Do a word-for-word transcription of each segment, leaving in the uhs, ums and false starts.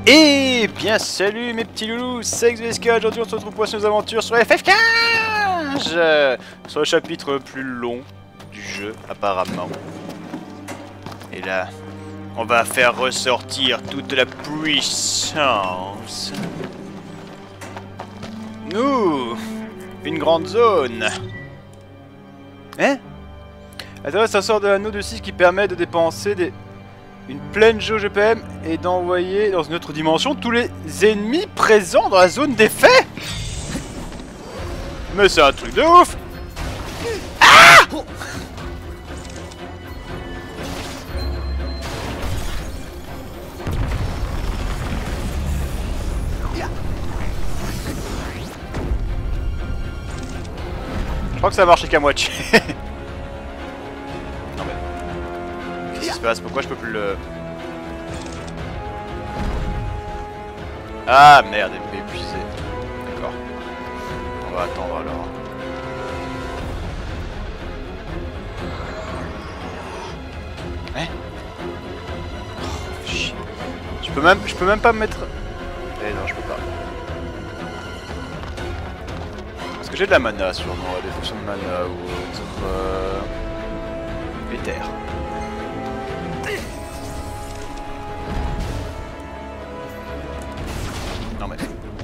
Et bien salut mes petits loulous, c'est X V S K, aujourd'hui on se retrouve pour nos aventures sur F F quinze euh, sur le chapitre le plus long du jeu apparemment. Et là, on va faire ressortir toute la puissance. Nous, une grande zone. Hein? Attends, ça sort de l'anneau de six qui permet de dépenser des... une pleine jauge P M et d'envoyer dans une autre dimension tous les ennemis présents dans la zone d'effet. Mais c'est un truc de ouf. Ah! Je crois que ça a marché qu'à moitié. Non mais... Qu'est-ce qui se passe? Pourquoi je peux plus le... Ah merde, elle est épuisée. D'accord. On va attendre alors. Hein? Oh, chier. Je peux même, je peux même pas me mettre... Eh non, je peux pas. Est-ce que j'ai de la mana sur moi? Des fonctions de mana ou autre... Euh... Éther. Non mais...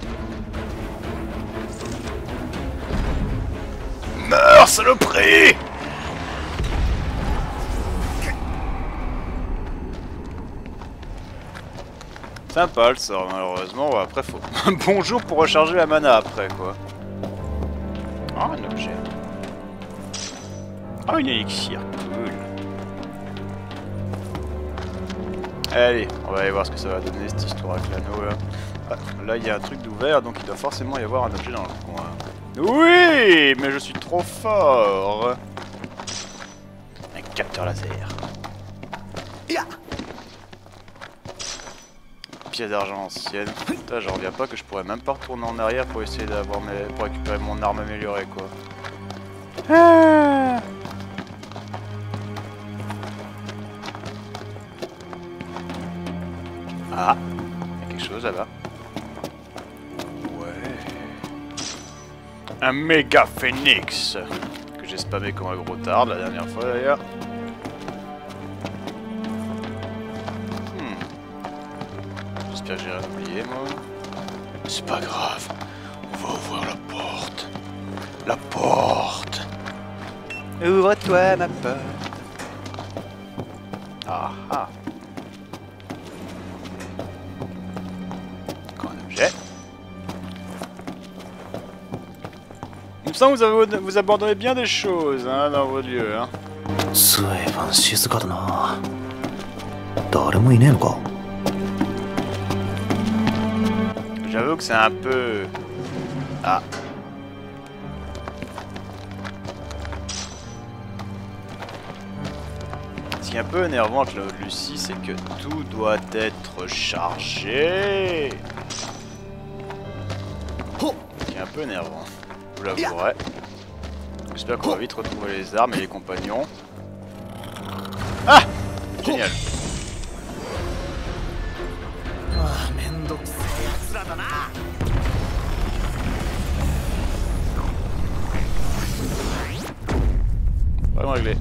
Meurs, saloperie! Sympa le sort, malheureusement. Ouais, après, faut... Bonjour pour recharger la mana après, quoi. Ah, un objet. Ah, une élixir. Cool. Allez, on va aller voir ce que ça va donner cette histoire avec l'anneau là. Ah, là, il y a un truc d'ouvert, donc il doit forcément y avoir un objet dans le coin. Oui, mais je suis trop fort. Un capteur laser. Pièce d'argent ancienne. Putain, j'en reviens pas que je pourrais même pas retourner en arrière pour essayer d'avoir mes... pour récupérer mon arme améliorée, quoi. Ah, ah, il y a quelque chose là-bas. Un méga phénix que j'ai spammé comme un gros tard la dernière fois d'ailleurs. Hmm. J'espère que j'ai rien oublié moi. C'est pas grave. On va ouvrir la porte. La porte. Ouvre-toi ma porte. Ah ah. Encore un objet. Il me semble que vous, avez, vous abandonnez bien des choses hein, dans vos lieux. Hein. J'avoue que c'est un peu... Ah. Ce qui est un peu énervant avec le Lucie, c'est que tout doit être chargé. Ce qui est un peu énervant. Je l'avouerai. J'espère qu'on va vite retrouver les armes et les compagnons. Ah! Génial. Vraiment réglé.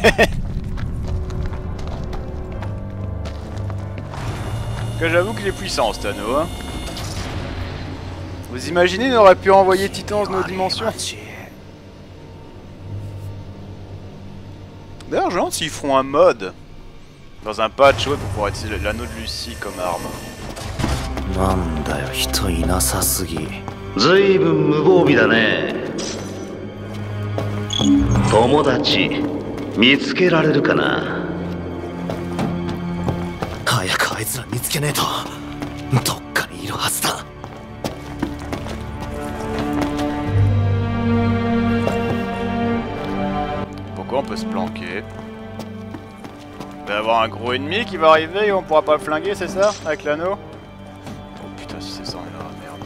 Que j'avoue qu'il est puissant cet anneau, hein. Vous imaginez, on aurait pu envoyer Titans dans nos dimensions. D'ailleurs, je me demande s'ils feront un mode dans un patch ouais, pour pouvoir utiliser l'anneau de Lucie comme arme. On peut se planquer. Il va y avoir un gros ennemi qui va arriver et on pourra pas le flinguer, c'est ça? Avec l'anneau? Oh putain, si c'est ça, on est dans la merde.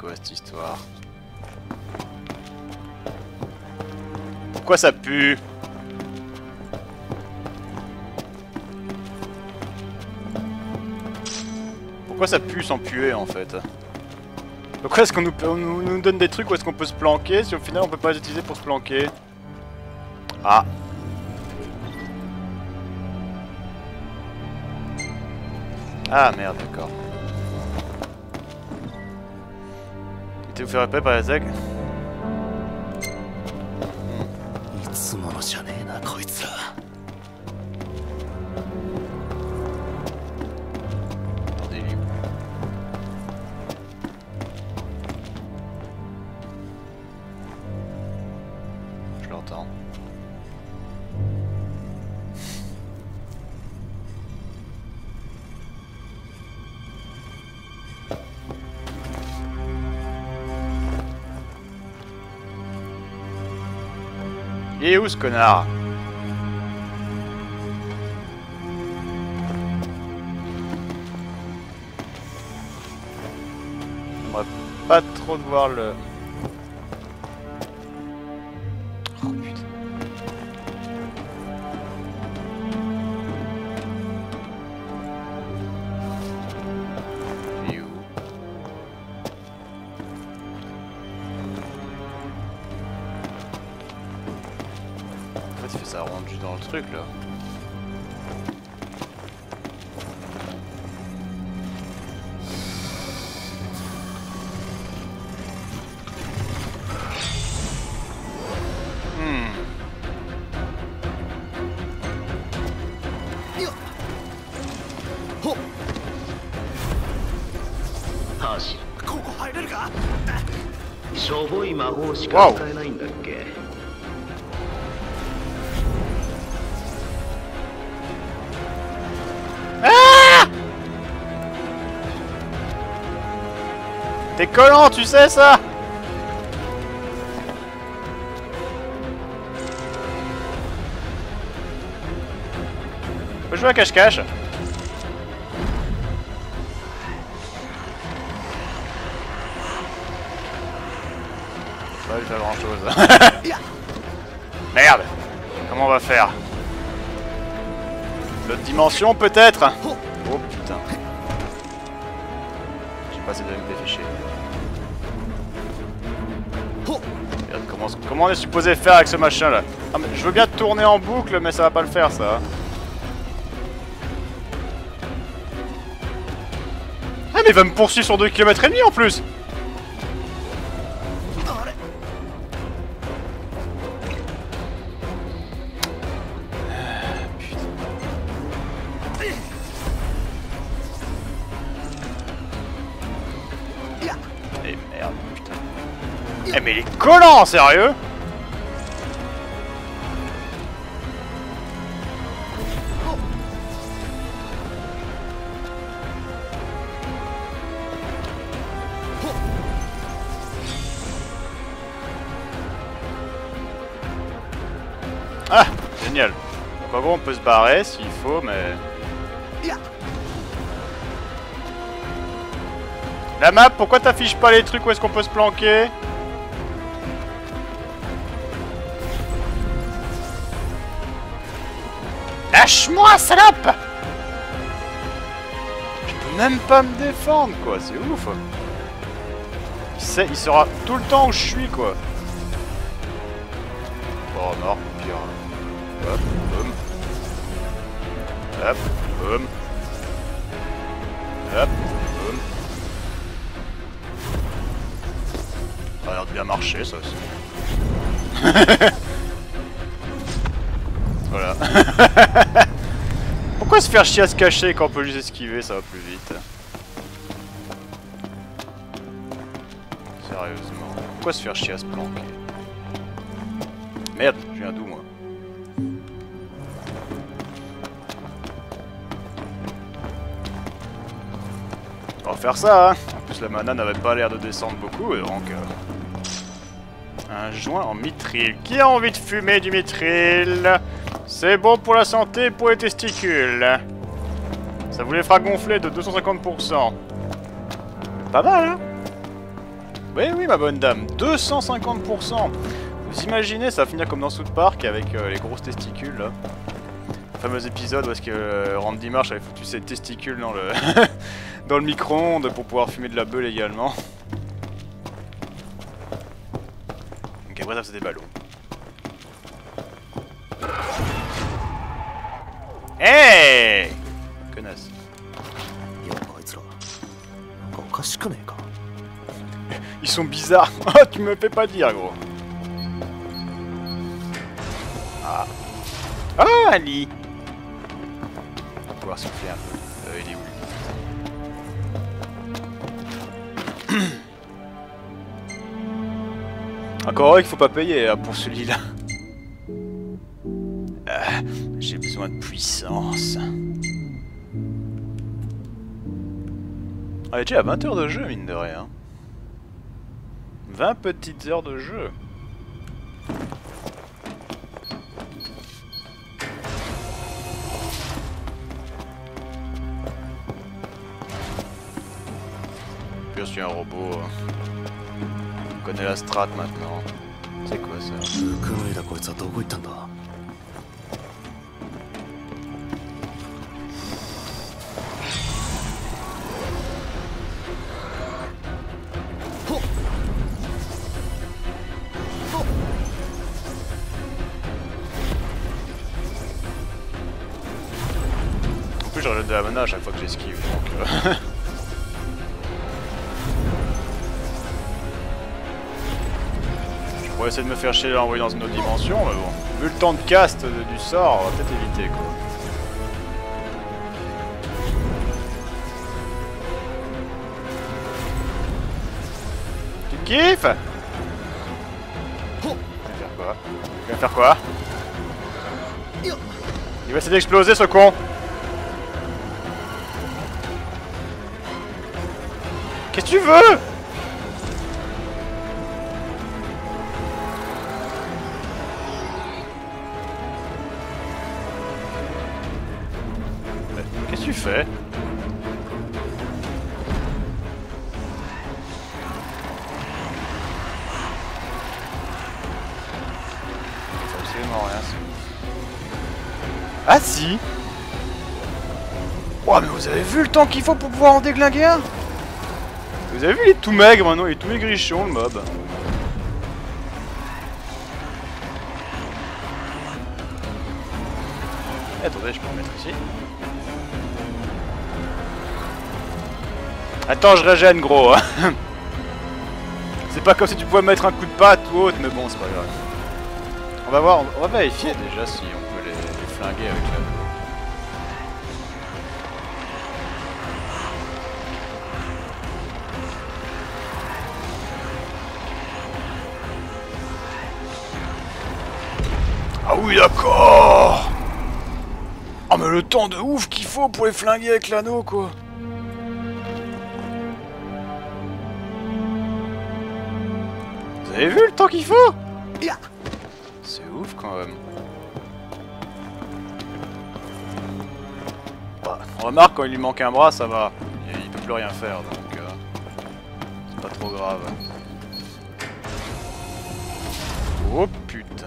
quoi cette histoire? Pourquoi ça pue? Pourquoi ça pue sans puer en fait? Pourquoi est-ce qu'on nous, on nous, nous donne des trucs où est-ce qu'on peut se planquer si au final on peut pas les utiliser pour se planquer? Ah. Ah merde, d'accord. Tu vous fait repérer par les aigles? Je l'entends. Il est où ce connard? J'aimerais pas trop de voir le... Oh putain. Il est où? En fait il fait ça rendu dans le truc là. Wow. Ah! T'es collant, tu sais ça? Faut jouer à cache-cache. Pas lui faire grand chose. Merde. Comment on va faire? L'autre dimension peut-être? Oh putain. J'ai pas assez de me déficher. Regarde comment, comment on est supposé faire avec ce machin là? Ah, mais je veux bien tourner en boucle mais ça va pas le faire ça. Ah mais il va me poursuivre sur deux kilomètres et demi en plus. Eh merde, putain. Eh mais il est collant, sérieux? Ah, génial. Donc en gros on peut se barrer s'il faut, mais... La map, pourquoi t'affiches pas les trucs où est-ce qu'on peut se planquer? Lâche-moi, salope! Je peux même pas me défendre, quoi, c'est ouf. Il, sait, il saura tout le temps où je suis, quoi. Oh, mort, pire. Hop, boum. Hop, boum. Hop, boum. Ça a l'air de bien marcher, ça aussi. Voilà. Pourquoi se faire chier à se cacher quand on peut juste esquiver, ça va plus vite? Sérieusement. Pourquoi se faire chier à se planquer? Merde, je viens d'où moi? On va faire ça, hein. En plus la mana n'avait pas l'air de descendre beaucoup, donc... Euh... Un joint en mithril. Qui a envie de fumer du mithril? C'est bon pour la santé et pour les testicules. Ça vous les fera gonfler de deux cent cinquante pour cent. Pas mal, hein? Oui, oui, ma bonne dame, deux cent cinquante pour cent. Vous imaginez, ça va finir comme dans South Park avec euh, les grosses testicules là. Le fameux épisode où est-ce que euh, Randy Marsh avait foutu ses testicules dans le dans le micro-ondes pour pouvoir fumer de la beuh légalement. Donc après ça faisait des ballons. Hey! Connasse. Ils sont bizarres. Oh, tu me fais pas dire, gros. Ah. Oh, Ali. On va pouvoir souffler un peu. Euh, il est où? Encore qu'il faut pas payer hein, pour celui-là. Euh, J'ai besoin de puissance. On est déjà à vingt heures de jeu, mine de rien. vingt petites heures de jeu. Je suis un robot. On connaît la strat maintenant. C'est quoi ça? En plus, je rajoute de la mana à chaque fois que j'esquive. Donc, euh... On va essayer de me faire chier et l'envoyer dans une autre dimension, mais bon. Vu le temps de cast du sort, on va peut-être éviter quoi. Tu kiffes? Il va faire quoi? Il va faire quoi? Il va essayer d'exploser ce con! Qu'est-ce que tu veux? Qu'est-ce que tu fais? C'est absolument rien. Ah si! Oh mais vous avez vu le temps qu'il faut pour pouvoir en déglinguer un? Vous avez vu, il est tout maigre maintenant, il est tout maigrichon le mob. Eh, attendez, je peux en mettre ici. Attends, je régène gros. C'est pas comme si tu pouvais mettre un coup de patte ou autre, mais bon, c'est pas grave. On va voir, on va vérifier déjà si on peut les, les flinguer avec la... Ah oui, d'accord. Oh mais le temps de ouf qu'il faut pour les flinguer avec l'anneau, quoi. Vous avez vu le temps qu'il faut? C'est ouf quand même. Bah, on remarque quand il lui manque un bras, ça va. Il, il peut plus rien faire, donc euh, c'est pas trop grave. Oh putain.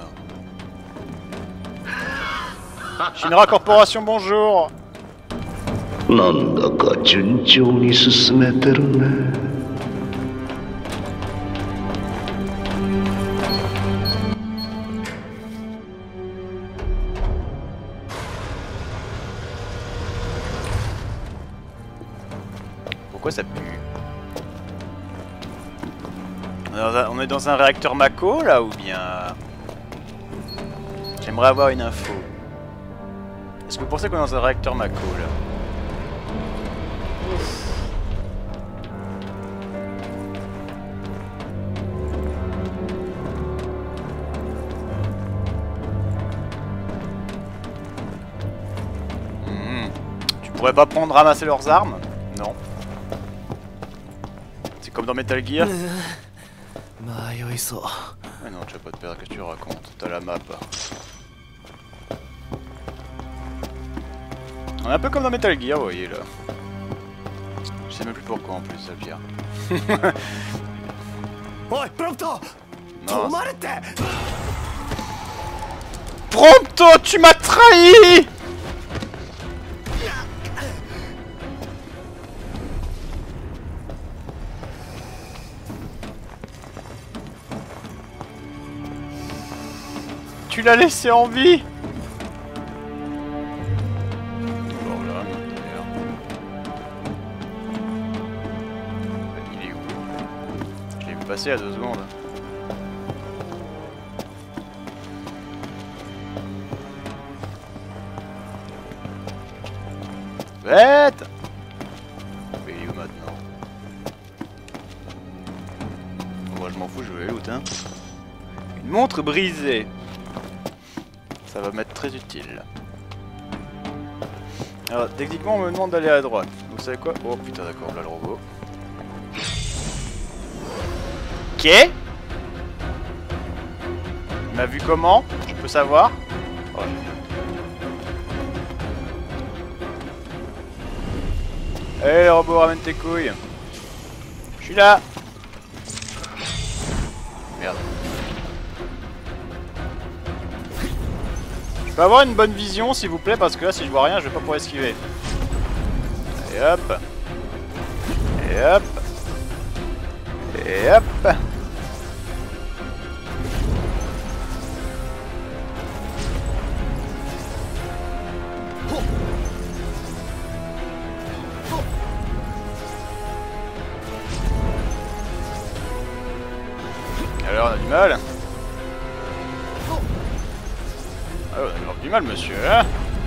Shinra Corporation, bonjour. Pourquoi ça pue? On est dans un réacteur Mako là ou bien... J'aimerais avoir une info. Est-ce que vous pensez qu'on est dans un réacteur Mako là? Mmh. Tu pourrais pas prendre ramasser leurs armes? Non. C'est comme dans Metal Gear. Mais non, tu vas pas te perdre, qu'est-ce que tu racontes? T'as la map. On est un peu comme dans Metal Gear, vous voyez là. Je sais même plus pourquoi en plus, ça vient. おいプロント止まれって Prompto, tu m'as trahi! Tu l'as laissé en vie? Alors là, d'ailleurs. Il est où? Je l'ai vu passer à deux secondes. Bête! Mais il est où maintenant? Moi je m'en fous, je vais loot hein. Une montre brisée. Ça va m'être très utile. Alors techniquement on me demande d'aller à droite. Vous savez quoi? Oh putain d'accord, là le robot. Ok. Il m'a vu comment? Je peux savoir? Oh, Hé hey, robot, ramène tes couilles. Je suis là. Merde. Je peux avoir une bonne vision s'il vous plaît parce que là si je vois rien je vais pas pouvoir esquiver. Et hop. Et hop. Et hop. Alors on a du mal. Ah, on a grave du mal monsieur hein.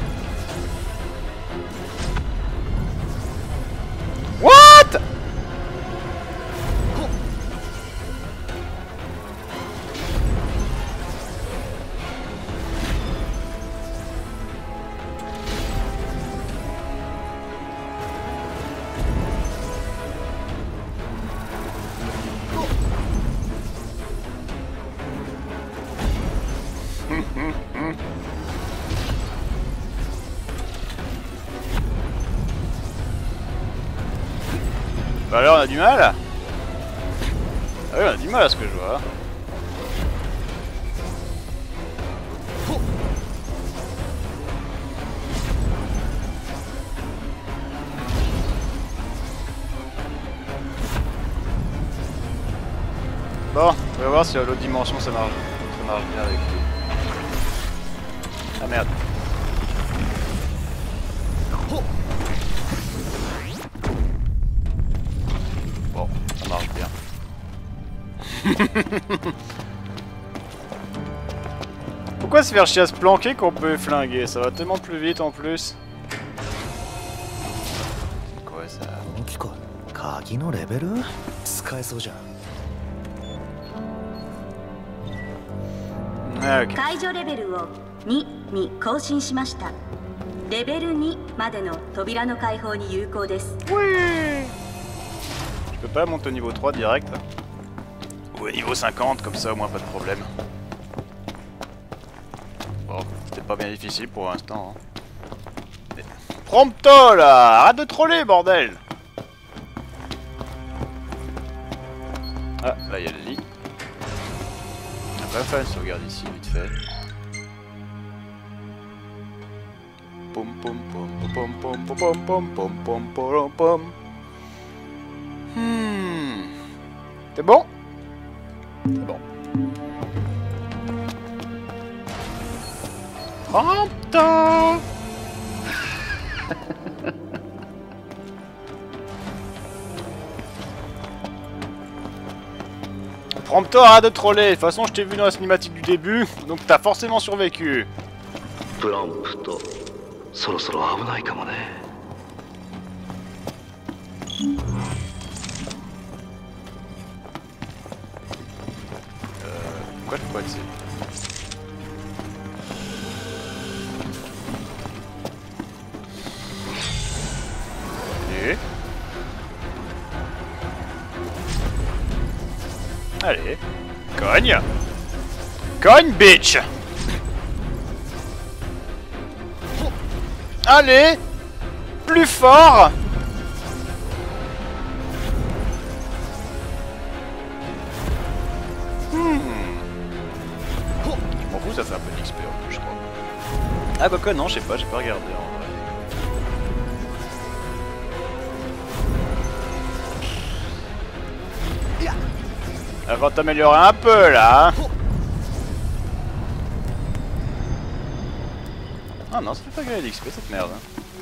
What? Bah alors on a du mal. Ah oui on a du mal à ce que je vois. Bon, on va voir si à l'autre dimension ça marche. Ça marche bien avec lui. Ah merde. Bon, ça marche bien. Pourquoi se faire chier à se planquer qu'on peut flinguer? Ça va tellement plus vite en plus. C'est quoi ça? Ah, ok. 解除レベルをにに更新しました。レベルにまでの扉の開放に有効です。 Oui. Je peux pas monter au niveau trois direct. Ou au niveau cinquante, comme ça au moins pas de problème. Bon, c'était pas bien difficile pour l'instant. Hein. Mais... Prompto là! Arrête de troller, bordel! Ah, là il y a le lit. On va faire une sauvegarde ici, vite fait. Pom pom pom pom pom pom pom pom pom pom pom pom. Hmm. C'est bon? C'est bon. Prompto! Prompto, arrête de troller. De toute façon, je t'ai vu dans la cinématique du début, donc t'as forcément survécu. Prompto. そろそろ危ないかもね。 Euh, pourquoi je peux pas être ici? Allez. Allez. Cogne. Cogne, bitch. Allez. Plus fort. Ouh, ça fait un peu d'X P en plus, je crois. Ah, bah quoi, non, je sais pas, j'ai pas regardé en vrai. Elle va t'améliorer un peu là. Ah non, ça fait pas gagner d'X P cette merde.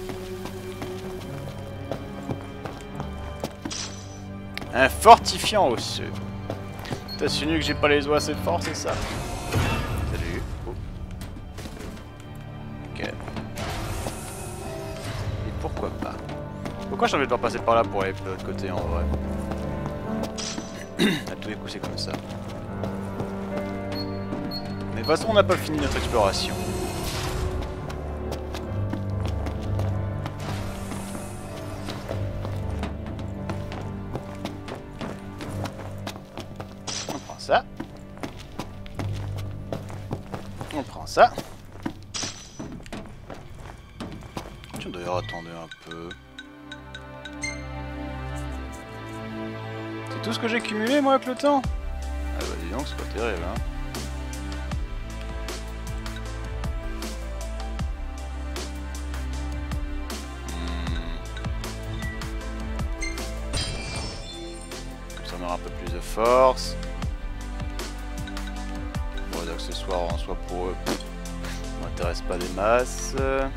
Un fortifiant osseux. T'as su nu que j'ai pas les os assez forts, c'est ça? Salut. Oh. Ok. Et pourquoi pas? Pourquoi j'ai envie de devoir passer par là pour aller de l'autre côté en vrai? À tous les coups c'est comme ça. Mais de toute façon on n'a pas fini notre exploration. On prend ça. On prend ça. Tiens d'ailleurs attendez un peu. C'est tout ce que j'ai cumulé moi avec le temps? Ah bah dis donc c'est pas terrible hein. Comme ça on aura un peu plus de force. Bon les accessoires en soi pour eux m'intéressent pas des masses.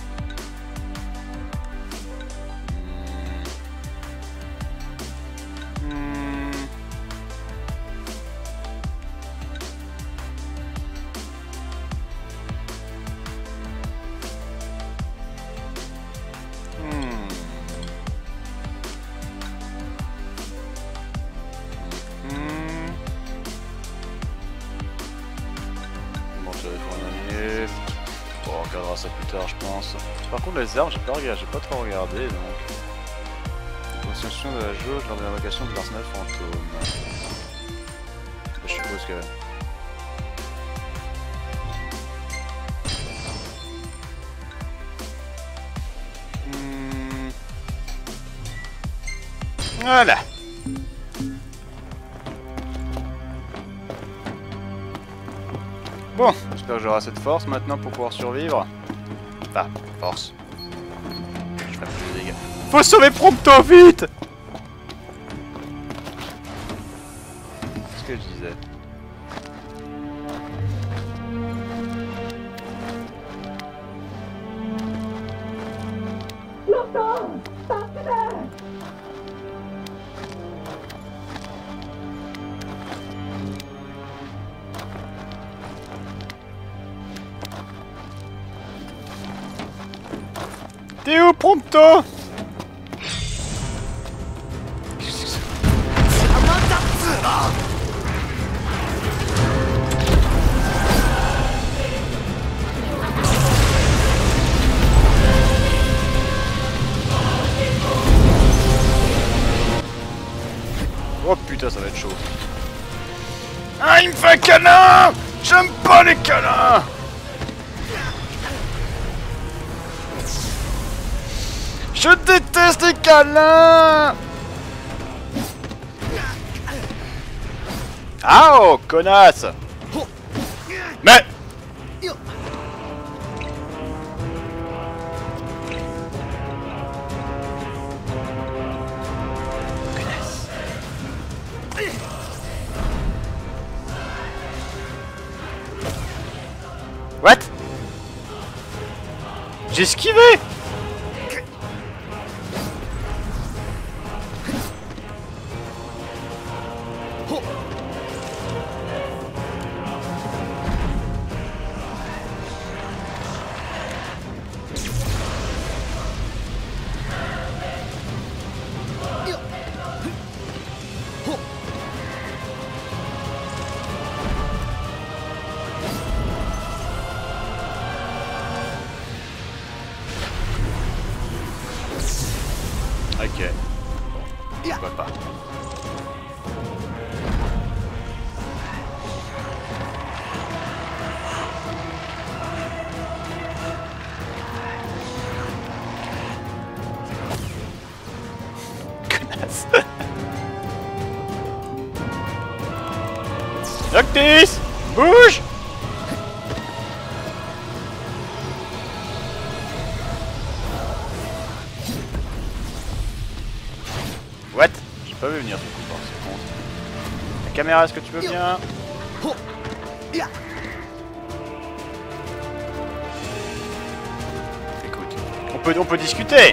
On regardera ça plus tard, je pense. Par contre, les armes, j'ai pas regardé, j'ai pas trop regardé donc. Possession de la jauge lors de l'invocation de l'arsenal fantôme. Je suppose que. Hmm. Voilà. Bon, j'espère que j'aurai assez de force maintenant pour pouvoir survivre. Enfin, force. Je ferai plus de dégâts. Faut sauver Prompto, vite! C'est ce que je disais. T'es où, Prompto? Oh putain, ça va être chaud. Ah, il me fait un câlin! J'aime pas les câlins! Je déteste les câlins! Ah oh, connasse! Mais! What? J'ai esquivé! Ok. Bon, on va pas. Connasse. Noctis, bouge. pas vu venir ce coup, c'est con. La caméra, est-ce que tu veux bien? Écoute, on peut, on peut discuter.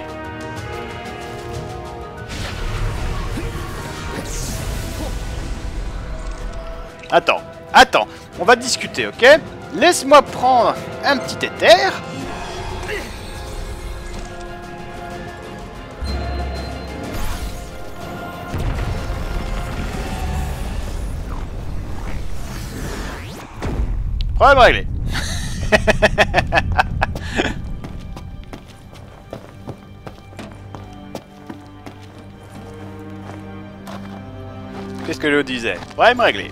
Attends, attends, on va discuter, ok? Laisse-moi prendre un petit éther. Problème réglé. Qu'est-ce que je disais? Problème réglé.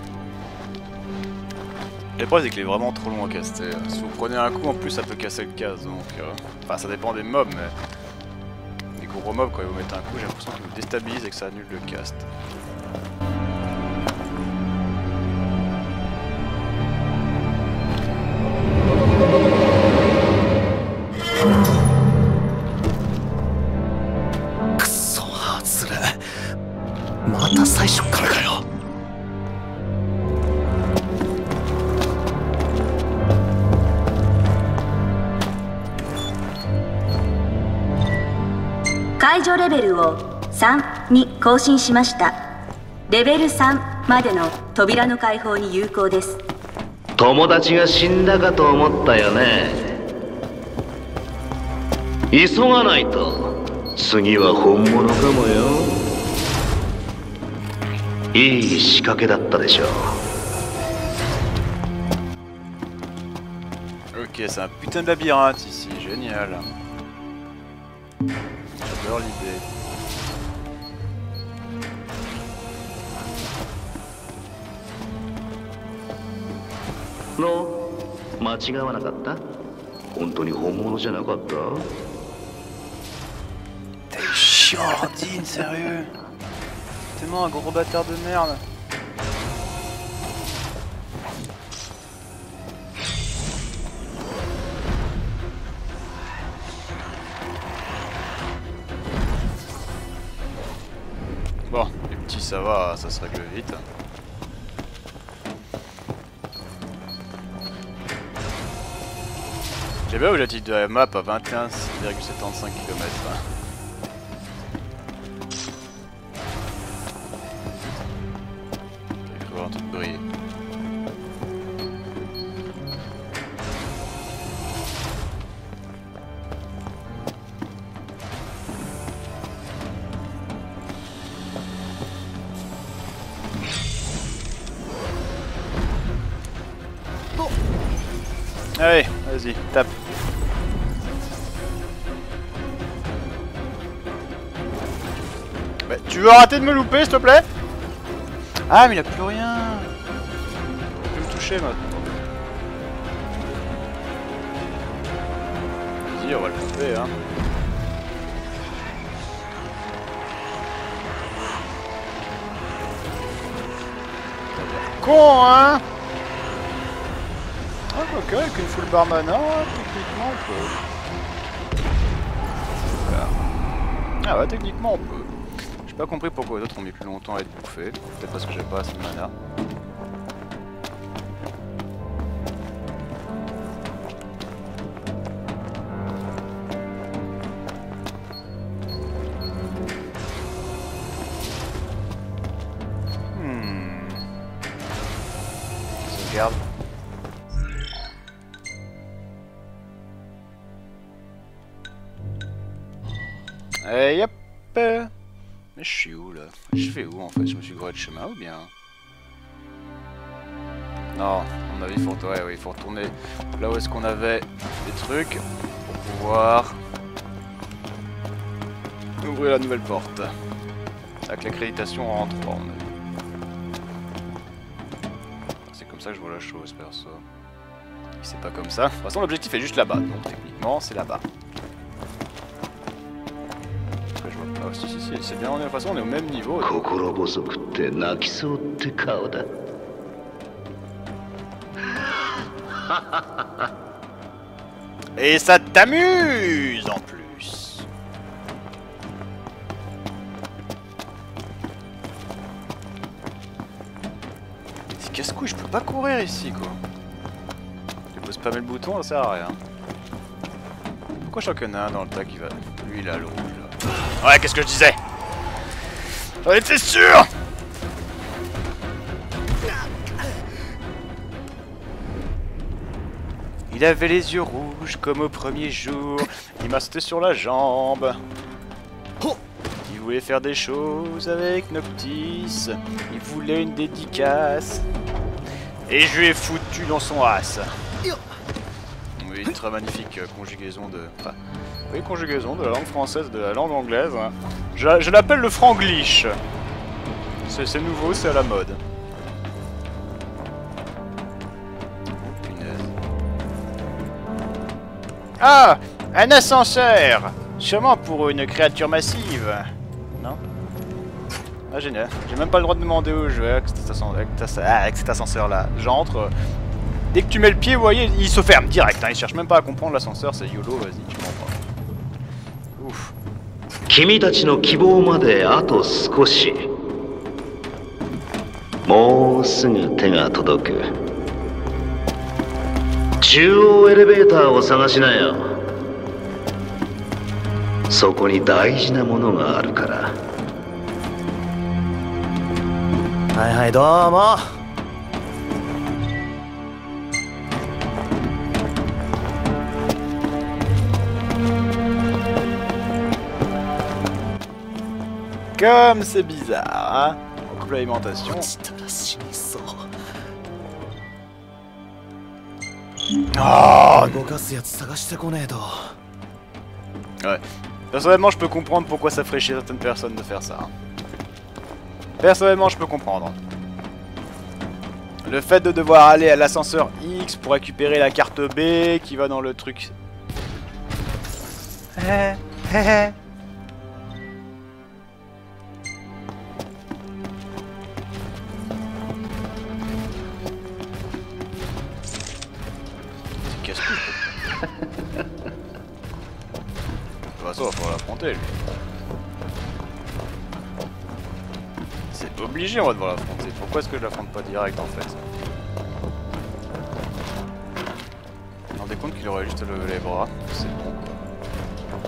Le problème c'est qu'il est vraiment trop long à caster. Si vous prenez un coup en plus ça peut casser le casse donc... Euh... Enfin ça dépend des mobs mais... Les gros mobs quand ils vous mettent un coup j'ai l'impression qu'ils vous déstabilisent et que ça annule le cast. 解除レベルをさんに更新しました。レベルさんまでの扉の開放に有効です。 友達が死んだかと思ったよね。急がないと次は本物かもよ。いい仕掛けだったでしょう。 Ok, c'est un putain de labyrinthe ici, génial. J'adore l'idée. Non, 間違わなかった？本当に本物じゃなかった？ T'es chiant, Ordine, sérieux. Tellement un gros bâtard de merde. Bon, les petits ça va, ça se règle vite. J'ai bien où la titre de la map à vingt et un virgule soixante-quinze kilomètres. Il faut voir un truc briller. Allez, vas-y, tape. Bah, tu veux arrêter de me louper, s'il te plaît? Ah, mais il a plus rien. Il peut me toucher maintenant. Vas-y, on va le couper, hein. Con, hein? Ah, ok, avec une full bar mana, techniquement on peut. Voilà. Ah ouais, techniquement on peut. J'ai pas compris pourquoi les autres ont mis plus longtemps à être bouffés. Peut-être parce que j'avais pas assez de mana. Hmm. Sauvegarde. Et yep. Mais je suis où là? Je vais où en fait? Je me suis grillé de chemin ou bien? Non, à mon avis il faut, ouais, ouais, il faut retourner là où est-ce qu'on avait des trucs pour pouvoir ouvrir la nouvelle porte. Avec l'accréditation en trois, on a vu. C'est comme ça que je vois la chose perso. C'est pas comme ça. De toute façon l'objectif est juste là-bas, donc techniquement c'est là-bas. Ah, si, si, si, c'est bien, on est, de toute façon on est au même niveau. Et ça t'amuse en plus. casse-couille, je peux pas courir ici quoi. Je peux spammer le bouton, ça sert à rien. Pourquoi je crois qu'il y en a un dans le tas qui va... Lui il a le rouge là. Ouais, qu'est-ce que je disais? J'en étais sûr. Il avait les yeux rouges comme au premier jour. Il m'a sauté sur la jambe. Il voulait faire des choses avec Noctis. Il voulait une dédicace. Et je lui ai foutu dans son as. Oui, très magnifique conjugaison de... Enfin, oui, conjugaison de la langue française, de la langue anglaise. Je, je l'appelle le franglish. C'est nouveau, c'est à la mode. Oh, punaise. Ah, un ascenseur. Sûrement pour une créature massive. Non? Ah, génial. J'ai même pas le droit de demander où je vais avec cet ascenseur, ah, avec cet ascenseur là. J'entre. Dès que tu mets le pied, vous voyez, il se ferme direct. Hein. Il cherche même pas à comprendre l'ascenseur, c'est YOLO, vas-y, tu comprends. Ouf. 君たちの希望まであと少し。もうすぐ手が届く。中央エレベーターを探しなよ。そこに大事なものがあるから。 はいはい、どうも。 Comme c'est bizarre, hein. On coupe l'alimentation. Oh. Ouais. Personnellement, je peux comprendre pourquoi ça ferait chier certaines personnes de faire ça. Hein. Personnellement, je peux comprendre. Le fait de devoir aller à l'ascenseur X pour récupérer la carte B qui va dans le truc. De toute façon, il va falloir l'affronter lui. C'est obligé, on va devoir l'affronter. Pourquoi est-ce que je l'affronte pas direct en fait? Je me rendais compte qu'il aurait juste à lever les bras. C'est bon quoi.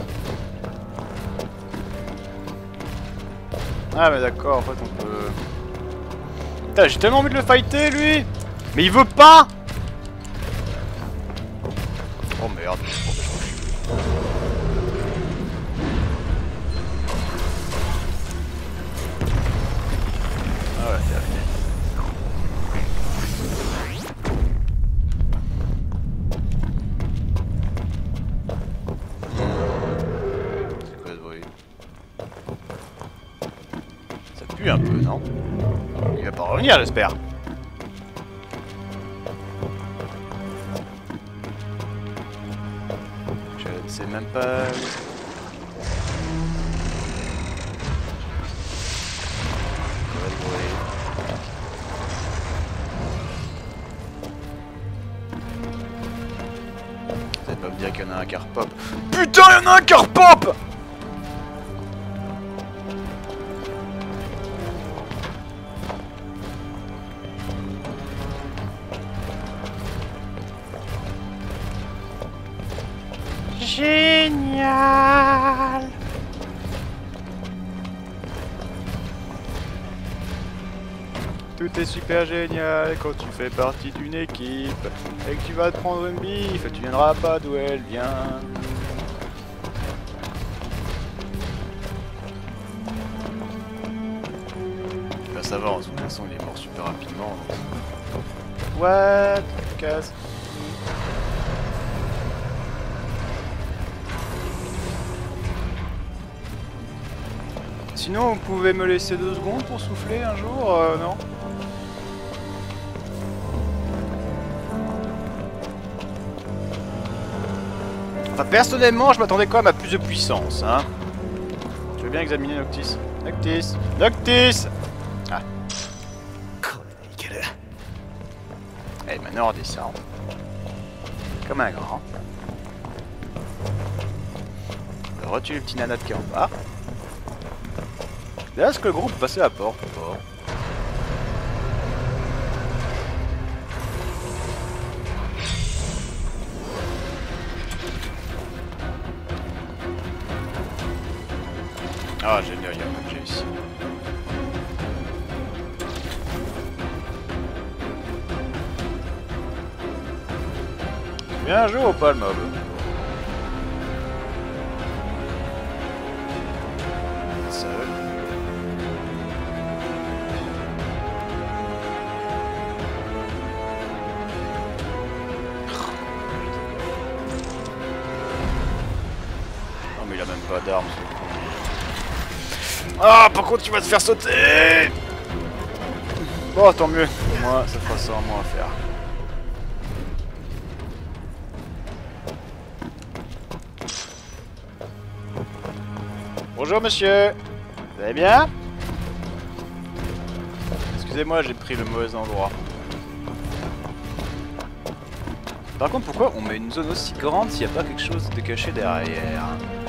Ah mais d'accord, en fait on peut... Putain, j'ai tellement envie de le fighter lui. Mais il veut pas. Oh merde. Ah ouais, terminé. C'est quoi ce bruit? Ça pue un peu, non? Il va pas revenir, j'espère. Je sais même pas... Vous allez pas me dire qu'il y en a un qui repop. Putain, il y en a un qui repop! Génial! Tout est super génial quand tu fais partie d'une équipe et que tu vas te prendre une biffe et tu viendras pas d'où elle vient. Bah ça va, de toute façon il est mort super rapidement. What? Casse. Sinon, vous pouvez me laisser deux secondes pour souffler un jour, euh, non? Enfin, personnellement, je m'attendais quand même à plus de puissance, hein. Je veux bien examiner Noctis. Noctis! Noctis! Ah. Et maintenant on descend. Comme un grand. On retue le petit nanade qui est en bas. Est-ce que le groupe passait à la porte ou pas? Ah, génial, il y a un objet ici. Bien joué ou pas le mob? Seul. Non mais il a même pas d'armes. Ah, par contre tu vas te faire sauter. Bon, tant mieux. Moi, ça fera ça en moins à faire. Bonjour monsieur, vous allez bien? Excusez-moi, j'ai pris le mauvais endroit. Par contre, pourquoi on met une zone aussi grande s'il n'y a pas quelque chose de caché derrière?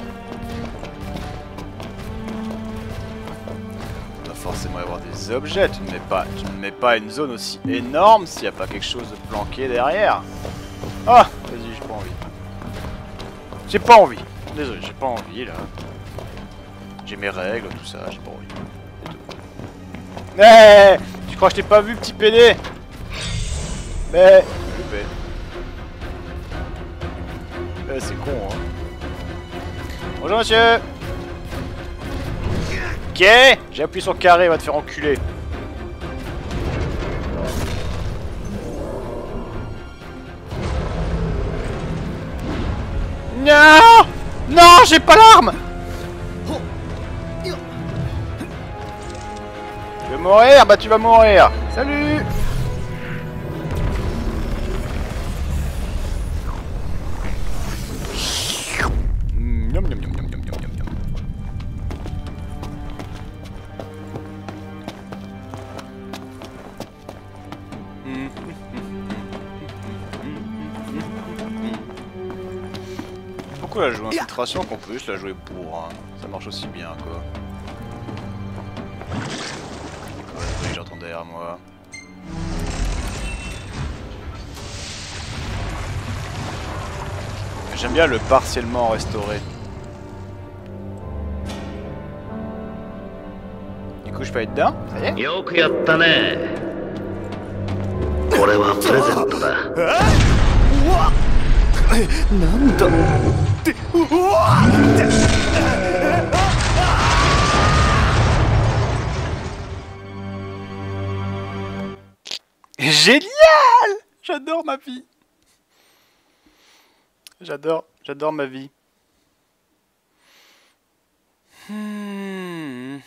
Il doit forcément y avoir des objets, tu ne mets pas, tu ne mets pas une zone aussi énorme s'il n'y a pas quelque chose de planqué derrière. Ah, vas-y, j'ai pas envie. J'ai pas envie. Désolé, j'ai pas envie là. J'ai mes règles, tout ça, j'ai pas envie. Mais hey, tu crois que je t'ai pas vu, petit pédé? Mais... Eh, c'est con, hein. Bonjour, monsieur. Ok, j'ai appuyé sur carré, va te faire enculer. Non! Non, j'ai pas l'arme! Tu veux mourir? Bah tu vas mourir. Salut. Mmh, yum, yum, yum, yum, yum, yum, yum. Mmh. Pourquoi la jouer infiltration qu'on peut juste la jouer pour, hein. Ça marche aussi bien quoi. J'entends derrière moi. J'aime bien le partiellement restauré. Du coup je peux être dedans? Ça y est? Yoku yatta ne. Kore wa present da. Nanda. Génial! J'adore ma vie. J'adore, j'adore ma vie. Hmm.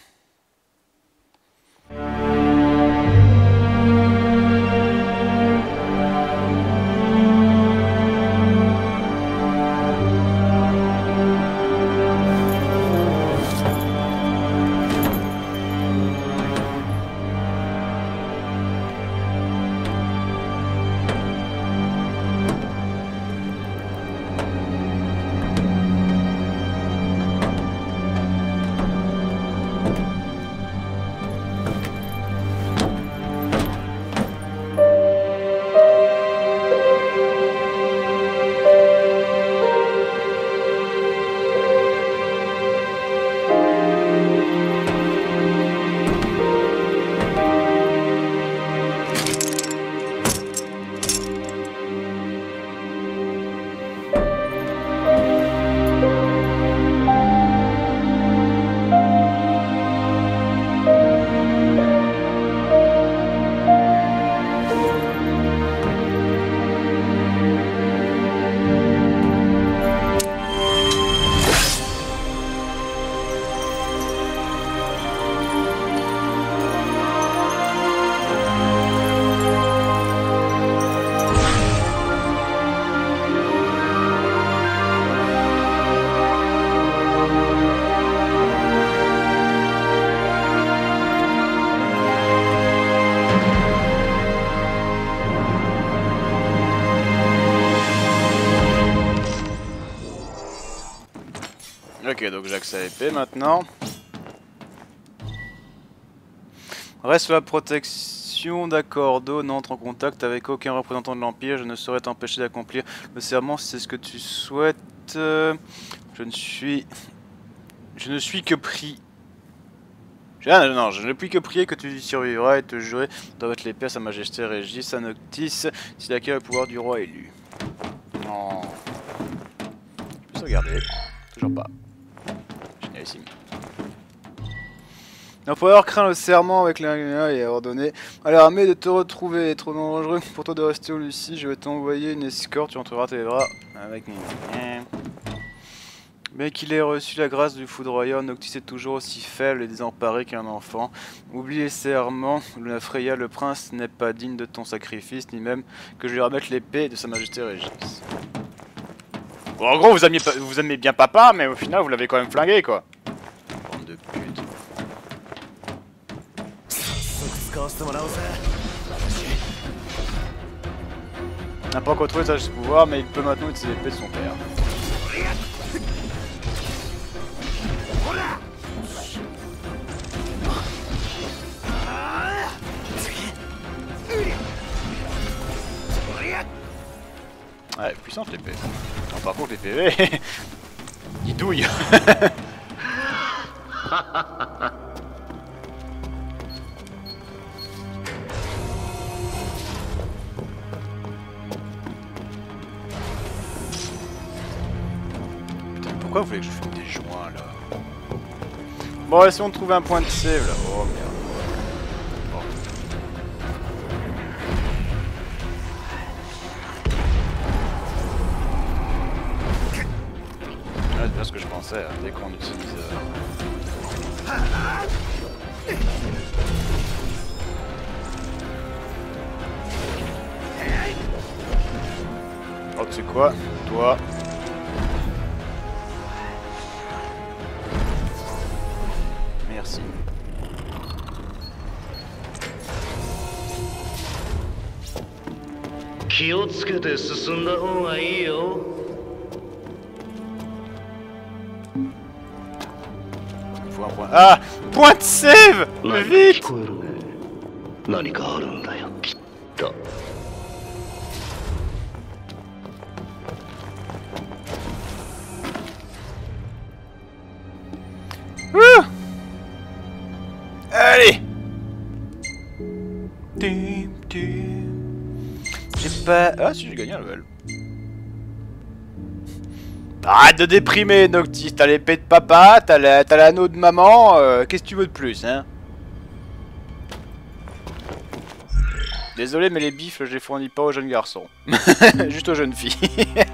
Ok, donc j'ai accès à l'épée maintenant. Reste sous la protection d'Accordo, n'entre en contact avec aucun représentant de l'Empire, je ne saurais t'empêcher d'accomplir le serment si c'est ce que tu souhaites. Je ne suis... Je ne suis que pris Je, ah, non, je ne puis que prier que tu y survivras et te jurer d'envoyer l'épée à sa majesté Régis à Noctis s'il acquiert le pouvoir du roi élu. Non. Je peux regarder. Toujours pas. Génialissime. L'empereur craint le serment avec l'ingénieur et a ordonné à l'armée de te retrouver. Trop dangereux pour toi de rester au Lucie. Je vais t'envoyer une escorte. Tu entreras tes bras avec mon. Bien qu'il ait reçu la grâce du foudroyeur, Noctis est toujours aussi faible et désemparé qu'un enfant. Oublie les serments, le Freya le prince n'est pas digne de ton sacrifice, ni même que je lui remette l'épée de sa majesté Régis. Bon, en gros, vous aimiez, vous aimez bien papa, mais au final, vous l'avez quand même flingué, quoi. Bande de pute. Il n'a pas encore trouvé sa pouvoir, mais il peut maintenant utiliser l'épée de son père. Ouais, puissante l'épée. Par contre, les P V, ils douillent. Putain, pourquoi vous voulez que je fume des joints là? Bon, essayons de trouver un point de save là. Oh merde. C'est bien ce que je pensais, hein, dès qu'on utilise... Euh... Oh, tu sais quoi? Toi... Merci. Faut un point. Ah! Point de save! Vite! Ouh! Allez! J'ai pas... Ah si, j'ai gagné un level. Arrête de déprimer, Noctis. T'as l'épée de papa, t'as l'anneau de maman, euh, qu'est-ce que tu veux de plus, hein? Désolé, mais les bifs, je les fournis pas aux jeunes garçons. Juste aux jeunes filles.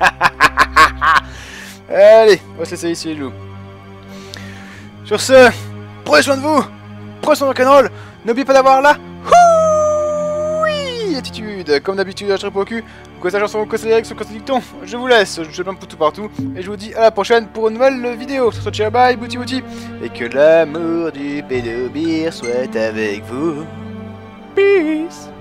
Allez, on va se laisser ici, les loups. Sur ce, prenez soin de vous. Prenez soin de rock'n'roll. N'oubliez pas d'avoir la... Oui, attitude. Comme d'habitude, je réponds au cul. Quoi sa chanson, quoi sa lyrics, quoi sa dicton. Je vous laisse, je jette un peu tout partout. Et je vous dis à la prochaine pour une nouvelle vidéo. Sur ce, ciao, bye, bouti bouti. Et que l'amour du pédobir soit avec vous. Peace.